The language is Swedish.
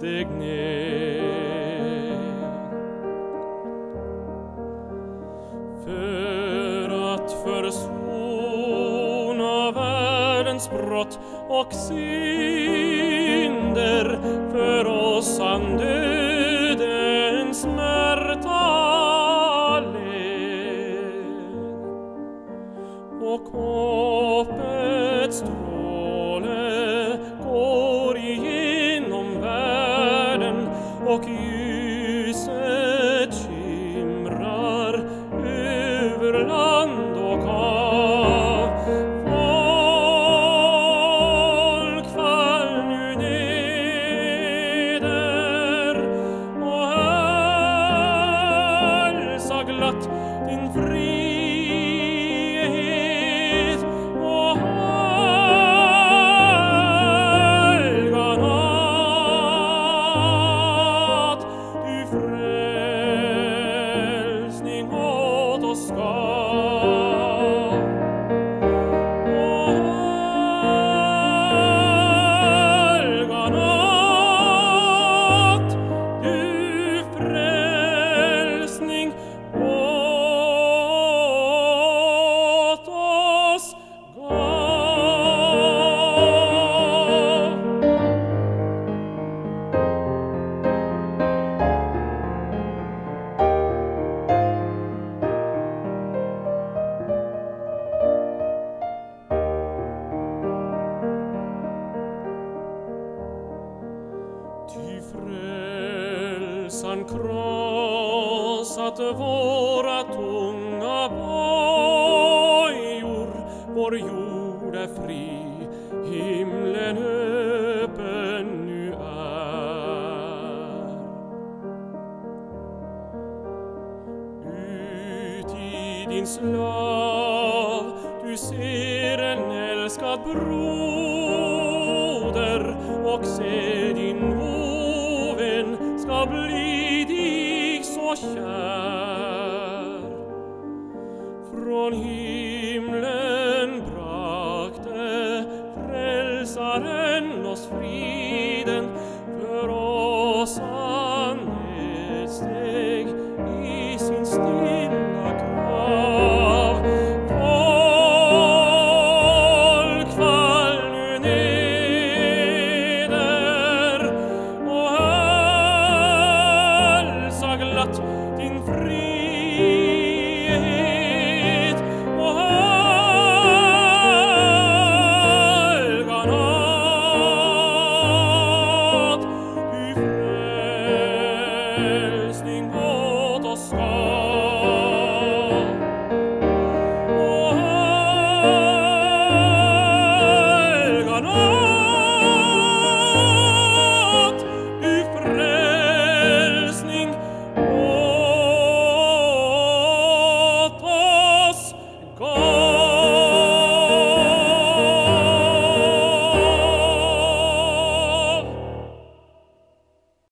steg ner för att försona världens brott och synder, för oss han dödens smärta led, och hoppets stråle går igenom världen, och ljuset skimrar över land och hav. Folk, fall nu neder och hälsa glatt din frihet och helga natt, du frälsning åt oss gav. Helga natt, du frälsning åt oss gav. Ty frälsaren krossat våra tunga bojor, vår jord är fri, himlen öppen nu är. Ut i din slav du ser en älskad broder, och se din ovän ska bli dig så kär. Från himlen brakte frälsaren oss friden,